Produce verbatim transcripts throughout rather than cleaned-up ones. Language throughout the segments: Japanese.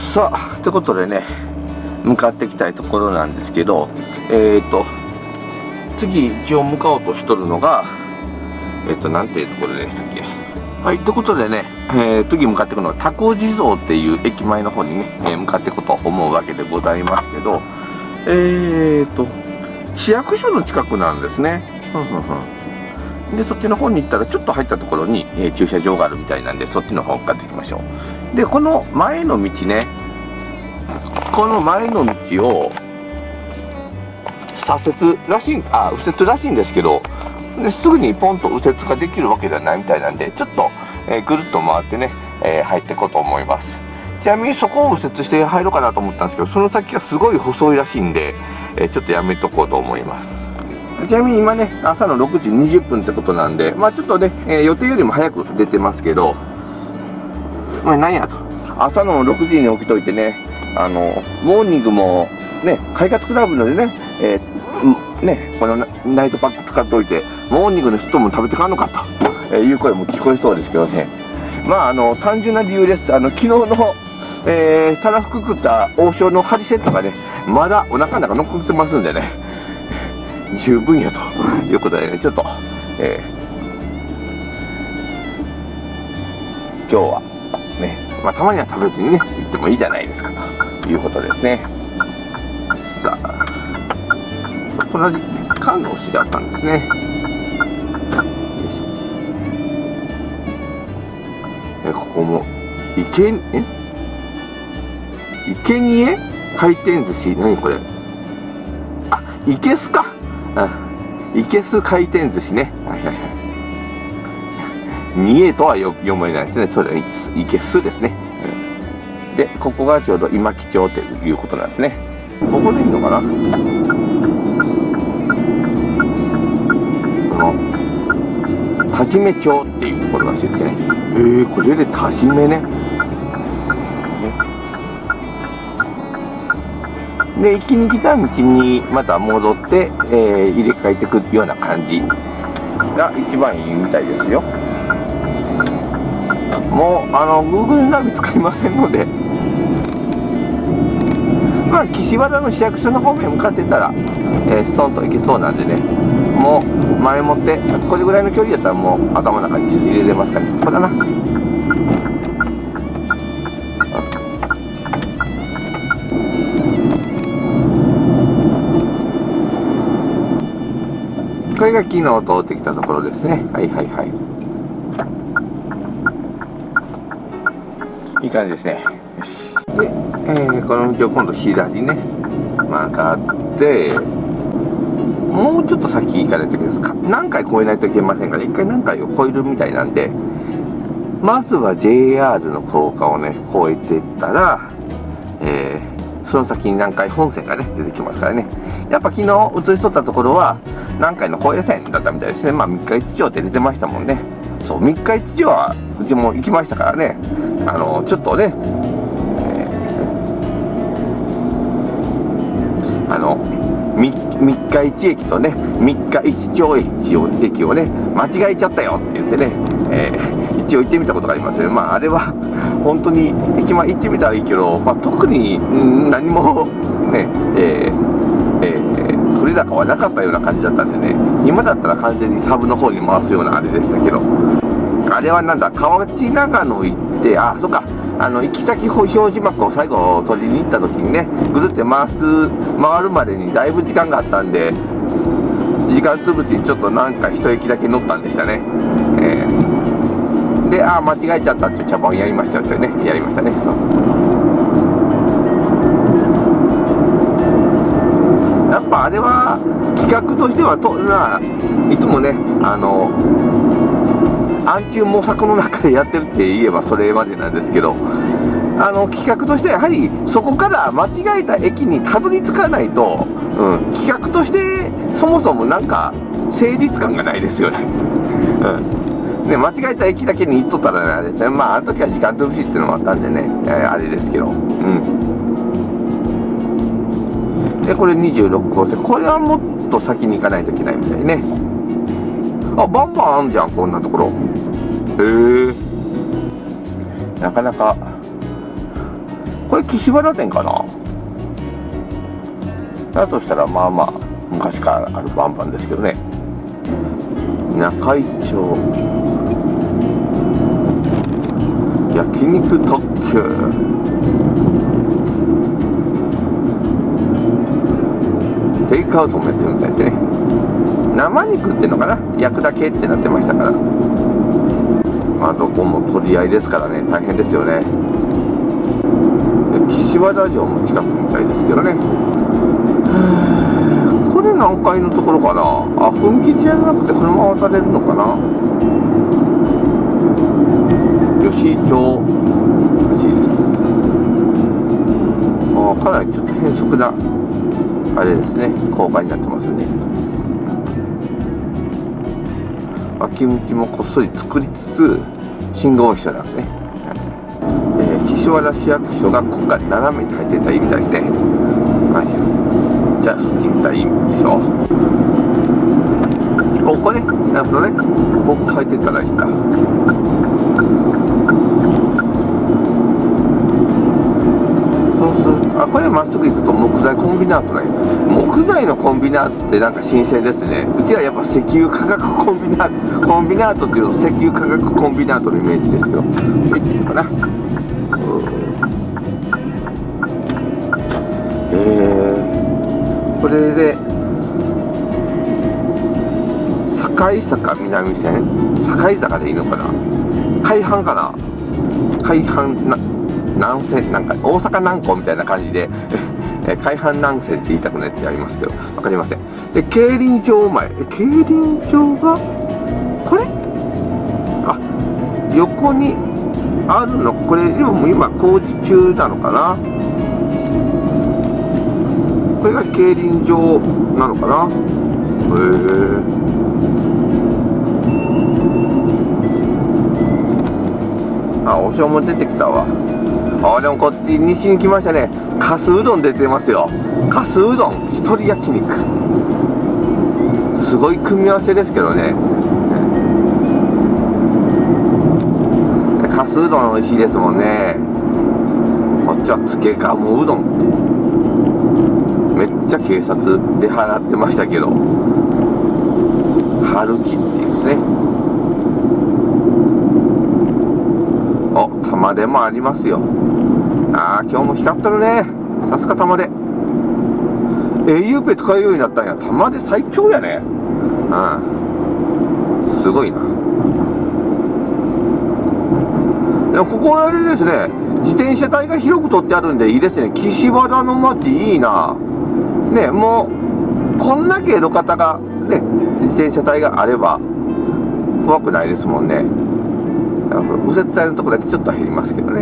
さあ、ってことでね、向かっていきたいところなんですけど、えっと、次一応向かおうとしとるのが、えっと、なんていうところでしたっけ。はい、ってことでね、えー、次向かっていくのは、タコ地蔵っていう駅前の方にね、えー、向かっていくと思うわけでございますけど、えーと、市役所の近くなんですね。ふんふんふん。で、そっちの方に行ったら、ちょっと入ったところに、えー、駐車場があるみたいなんで、そっちの方向かっていきましょう。で、この前の道ね、この前の道を、左折らしい、あ、右折らしいんですけど、ですぐにポンと右折ができるわけではないみたいなんで、ちょっと、えー、ぐるっと回ってね、えー、入っていこうと思います。ちなみにそこを右折して入ろうかなと思ったんですけど、その先がすごい細いらしいんで、えー、ちょっとやめとこうと思います。ちなみに今ね、朝のろくじにじゅっぷんってことなんで、まあちょっとね、えー、予定よりも早く出てますけど、まあ何やと。朝のろくじに起きといてね、あの、モーニングもね、快活クラブのでね、えー、ね、このナイトパック使っておいて、モーニングの人も食べてかんのかという声も聞こえそうですけどね。まあ、あの、単純な理由です。あの、昨日の、えー、たらふく食った王将のハリセットがね、まだお腹の中残ってますんでね、十分やということでね、ちょっと、えー、今日はね、まあ、たまには食べずにね、行ってもいいじゃないですかということですね。さあ、同じ缶の牛だったんですね。え、ここも、池、え池にえ回転寿司、何これ。あ、いけすか。うん。いけす回転寿司ね。はいはいはい。にえとはよ読めないですね。そうだね。いけすですね。うん、で、ここがちょうど今木町ということなんですね。ここでいいのかな。この、多治見町っていうところらしいですね。えー、これで多治見ね。で、行きに来た道にまた戻って、えー、入れ替えていくような感じが一番いいみたいですよ。もう、あの、Google ナビ使いませんので、まあ、岸和田の市役所の方面向かってたら、えー、ストンと行けそうなんでね、もう前もって、これぐらいの距離やったらもう頭の中に地図入れれますから、ね、そうだな。これが昨日通ってきたところですね。はいはいはい。いい感じですね。よし。で、えー、この道を今度左ね、曲がって、もうちょっと先行かないといけないですか。何回越えないといけませんから、一回何回を越えるみたいなんで、まずは ジェイアール の高架をね、越えていったら、えー、その先に南海本線がね、出てきますからね。やっぱ昨日映しとったところは、南海の高野線だったみたいですね。まあみっかいつ町って出てましたもんね。そう、みっかいつ町はうちも行きましたからね。あの、ちょっとね、えー、あの、みっかいち駅とね、みっかいち町駅を駅をね、間違えちゃったよって言ってね、えー、一応行ってみたことがありますね。まああれは、本当に駅前行ってみたらいいけど、まあ特に、ん、何もね、えー、えー取れ高はなかったような感じだったんでね、今だったら完全にサブの方に回すようなあれでしたけど、あれはなんだ、河内長野行って、あ、そっか、あの行き先表示幕を最後取りに行った時にね、ぐるって回す、回るまでにだいぶ時間があったんで、時間つぶしにちょっとなんか一駅だけ乗ったんでしたね。えー、で、あ、間違えちゃったっていう茶番をやりましたよね、やりましたね。やっぱあれは企画としてはとないつもね、あの暗中模索の中でやってるって言えばそれまでなんですけど、あの企画としてはやはりそこから間違えた駅にたどり着かないと、うん、企画としてそもそもなんか成立感がないですよね。うんね、間違えた駅だけに行っとったらあれですね、まああの時は時間潰しっていうのもあったんでね、えー、あれですけど、うん。で、これにじゅうろく号線。これはもっと先に行かないといけないみたいね。あ、バンバンあんじゃん、こんなところ。へえ。なかなか、 これ岸和田店かな。だとしたらまあまあ昔からあるバンバンですけどね。中井町焼肉特急、テイクアウトもやってるみたいでね。生肉っていうのかな、焼くだけってなってましたから、まあどこも取り合いですからね、大変ですよね。岸和田城も近くみたいですけどね。これ何階のところかな。あ、踏切じゃなくて車渡れるのかな。吉井町らしいです。あ、かなりちょっと変則なあれですね、高架になってますね。脇道もこっそり作りつつ信号も一緒なんですね。えー、岸和田市役所がここから斜めに入っていったらいいみたいですね。はい、じゃあそっち行ったらいいでしょう。ここね、なるほどね、ここ入っていったらいいんだ。そうする、あ、これまっすぐ行くと木材コンビナートね。木材のコンビナートってなんか新鮮ですね。うちはやっぱ石油化学コンビナート、コンビナートっていうと石油化学コンビナートのイメージですけど、いいのかな。えー、これで堺坂南線、堺坂でいいのかな、海浜かな、海浜な南線、なんか大阪南港みたいな感じで海浜南線って言いたくないってありますけど、分かりません。で、競輪場前、競輪場がこれ、あ、横にあるの、これでも今工事中なのかな。これが競輪場なのかな。へえ。あ、お正も出てきたわ。あ、でもこっち西に来ましたね。かすうどん出てますよ。かすうどん一人焼肉、すごい組み合わせですけどね。かすうどん美味しいですもんね。こっちはつけかもうどんってめっちゃ警察で払ってましたけど、春木っていうんですね。お、玉出もありますよ。あー、今日も光ってるね。さすが玉出。au ペイ使えるようになったんや。玉出最強やね。うん、すごいな。でもここはあれですね、自転車帯が広く取ってあるんでいいですね。岸和田の街いいな。ね、もうこんだけ路肩がね、自転車帯があれば怖くないですもんね。右折帯のところだけちょっと減りますけどね。うん、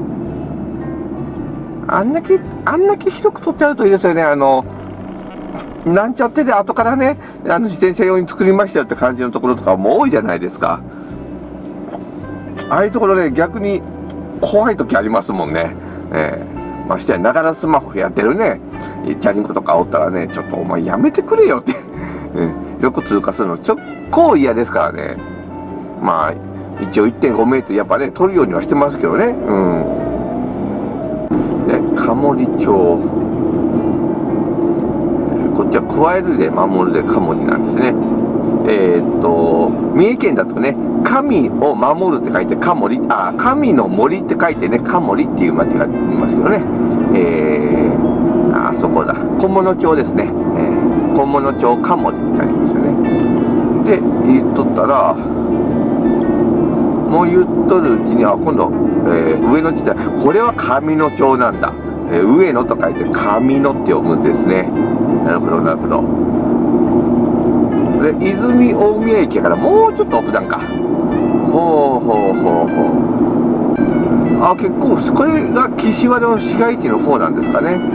あんだけあんだけ広く取ってあるといいですよね。あのなんちゃってで後からね、あの自転車用に作りましたよって感じのところとかも多いじゃないですか。ああいうところで逆に怖い時ありますもんね。えー、ましてやながらスマホやってるね、チャリンコとかおったらね、ちょっとお前やめてくれよって、うん、よく通過するのちょっと嫌ですからね。まあ一応 いってんごメートルやっぱね取るようにはしてますけどね。うん。で、鴨里町、こっちは加えるで守るで鴨里なんですね。えー、っと三重県だとね、神を守るって書いて鴨里、あ、神の森って書いてね、鴨里っていう町がいますけどね。えー、あそこだ、菰野町ですね。えー、菰野町鴨里ってありますよね。で、言っとったら、もう言っとるうちに、あ、今度、えー、上野時代、これは上野町なんだ。えー、上野と書いて上野って読むんですね。なるほど、なるほど。で、泉大宮駅からもうちょっと奥なんか。ほうほうほうほう。あ、結構、これが岸和田の市街地の方なんですかね。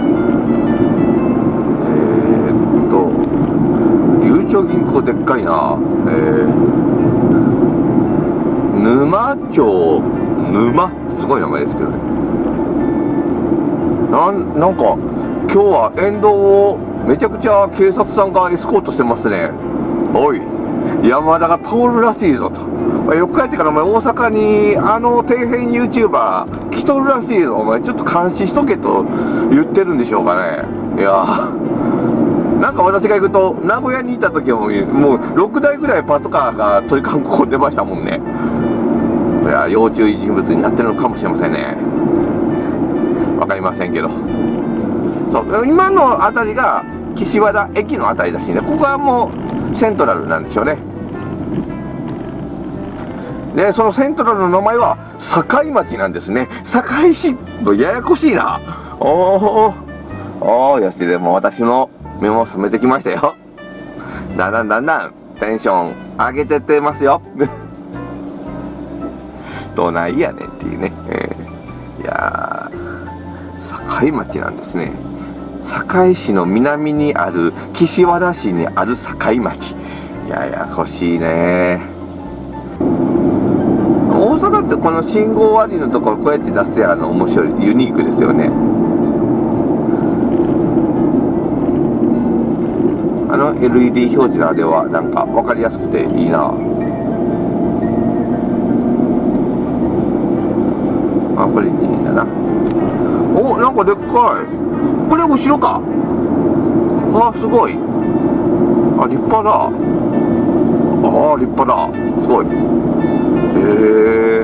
えー、っと、ゆうちょ銀行でっかいな。えー沼町、沼、すごい名前ですけどね。なん、なんか、今日は沿道をめちゃくちゃ警察さんがエスコートしてますね。おい、山田が通るらしいぞと。 よく帰ってからお前大阪にあの底辺 YouTuber 来とるらしいぞ。お前ちょっと監視しとけと言ってるんでしょうかね。いやー、なんか私が行くと名古屋にいた時ももうろくだいぐらいパトカーが鳥かご出ましたもんね。いや、要注意人物になってるのかもしれませんね。わかりませんけど、そう今の辺りが岸和田駅の辺りらしいんで、ここはもうセントラルなんでしょうね。でそのセントラルの名前は堺町なんですね。堺市とややこしいな。おおおお、よし、でも私の目も覚めてきましたよ。だんだんだんだんテンション上げてってますよ。どないやねんっていうね、えー、いやー、堺町なんですね。堺市の南にある岸和田市にある堺町。ややこしいね。大阪ってこの信号割りのところこうやって出すやの面白い、ユニークですよね。あの エルイーディー 表示なではなんか分かりやすくていいな。あ、これいいんだな。お、なんかでっかい。これ後ろか。あ、すごい。あ、立派だ。ああ、立派だ。すごい。へえ。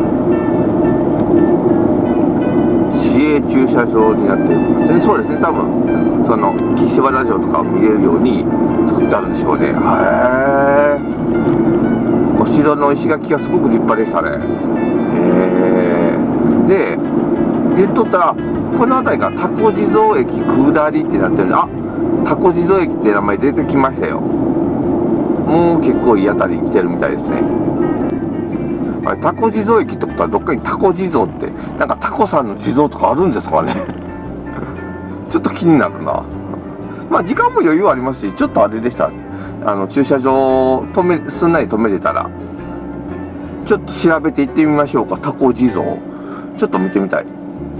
市営駐車場になってるんですね。そうですね、多分その岸和田城とかを見れるように作ってあるんでしょうね。へえ。お城の石垣がすごく立派でしたね。へえ。で、言っとったら、この辺りがタコ地蔵駅下りってなってるんで、あ、タコ地蔵駅って名前出てきましたよ。もう結構いいあたりに来てるみたいですね。あれ、タコ地蔵駅ってことはどっかにタコ地蔵って、なんかタコさんの地蔵とかあるんですかね。ちょっと気になるな。まあ時間も余裕ありますし、ちょっとあれでした。あの駐車場止め、すんなり止めれたら、ちょっと調べていってみましょうか。タコ地蔵。ちょっと見てみたい。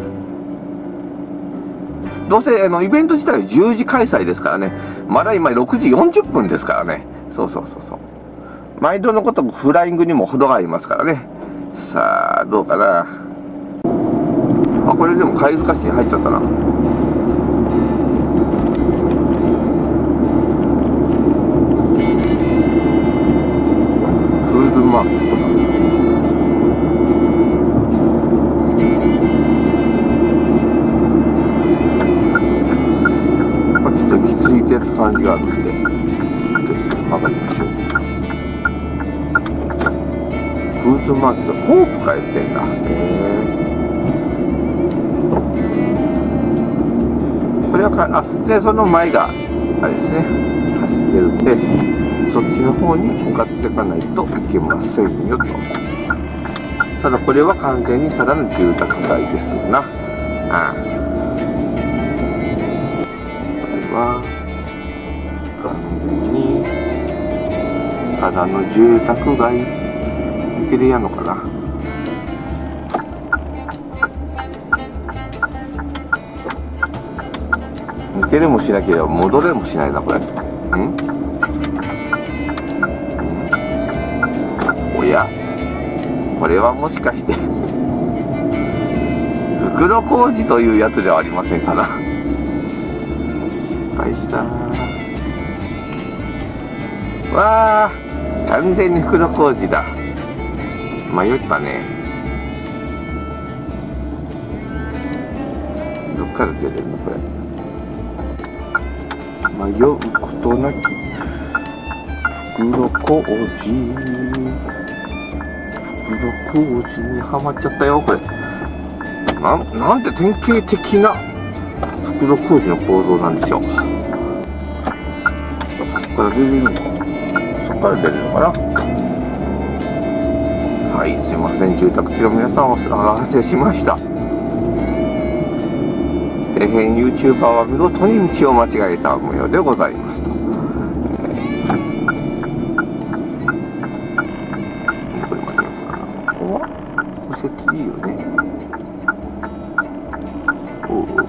どうせあのイベント自体はじゅうじ開催ですからね。まだ今ろくじよんじゅっぷんですからね。そうそうそうそう。毎度のこともフライングにも程がありますからね。さあ、どうかな。あ、これでも貝塚市に入っちゃったな。フードマーケットだ。ついてる感じがあるんで、上がりましょう。フーズマーケット、ポークかやってんだ。へー。これはか、あ、で、その前が、あれですね、走ってるんで、そっちの方に向かっていかないといけませんよと。ただこれは完全にただの住宅街ですな。ああ。は完全にただの住宅街抜けでやんのかな。抜けれもしなければ戻れもしないなこれ。ん？おや、これはもしかして袋小路というやつではありませんかな。失敗した。わあ、完全に袋小路だ。迷ったね。どっから出れるのこれ。迷うことなく袋小路、袋小路にはまっちゃったよこれ。な、なんて典型的な袋小路の構造なんでしょう。そこから出れるのか、そこから出れるのかな。はい、すいません、住宅地の皆さんお騒がせしました。底辺 YouTuber は見事に道を間違えた模様でございますと。これまでここは戸籍いいよね。おう、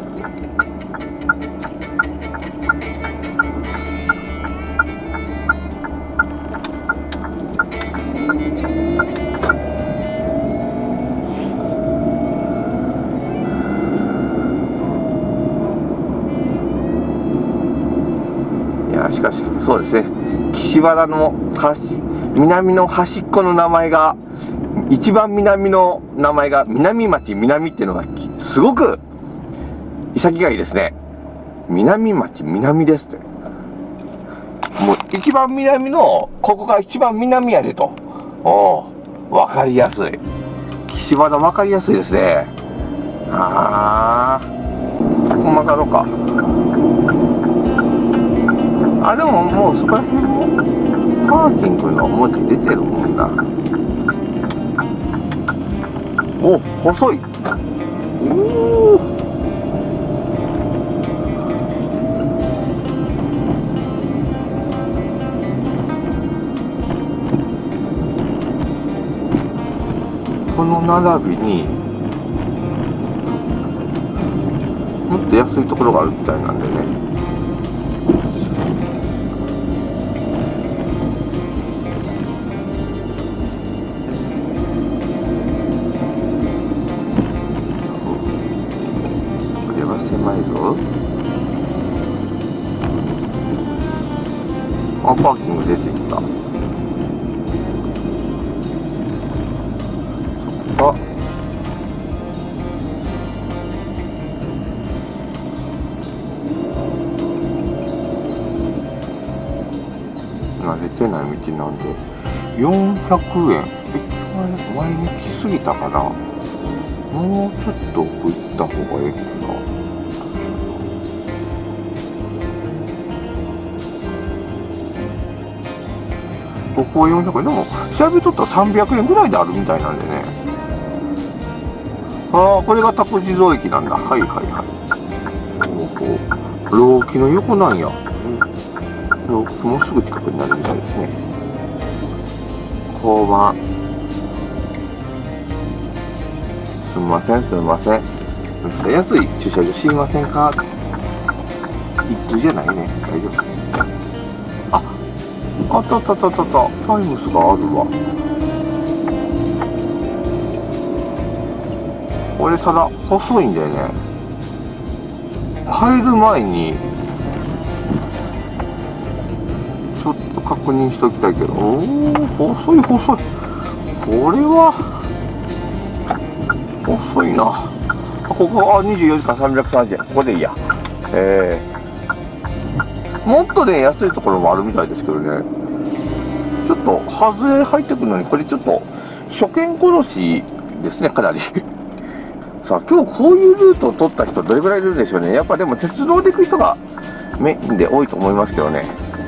そうですね、岸和田の端、南の端っこの名前が、一番南の名前が南町南っていうのがすごく潔がいいですね。南町南ですって。もう一番南の、ここが一番南やでと。おお、わかりやすい。岸和田わかりやすいですね。ああ、こんなかろうか。あ、でももうそこら辺もパーキングの文字出てるもんな。お、細い。おお。この並びにもっと安いところがあるみたいなんでね。これは狭いぞ。あ、パーキング出てきた。あ、慣れてない道なんでよんひゃくえん。え、前に来すぎたかな。もうちょっと奥行った方がいいかな。ここはよんひゃくえん。でも調べとったらさんびゃくえんぐらいであるみたいなんでね。ああ、これが託児童駅なんだ。はいはいはい。おお、老木の横なんや。老木もすぐ近くになるみたいですね。交番。すみません、すみません。安い駐車場知りませんか？一通じゃないね。大丈夫。あ、あったあったあったあった。タイムスがあるわ。これただ細いんだよね。入る前にちょっと確認しときたいけど、おお、細い細い。これは細いな。ここはにじゅうよじかんさんびゃくさんじゅうえん。ここでいいや。えー、もっとね安いところもあるみたいですけどね。ちょっと外れ入ってくるのに、これちょっと初見殺しですね、かなり。さあ、今日こういうルートを取った人どれぐらいいるでしょうね。やっぱでも鉄道で行く人がメインで多いと思いますけどね。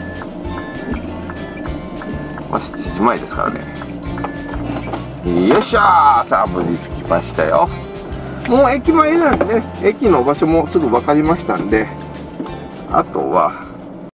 まあ、しちじまえですからね。よっしゃー、さあ無事着きましたよ。もう駅前なんでね、駅の場所もすぐ分かりましたんで、あとは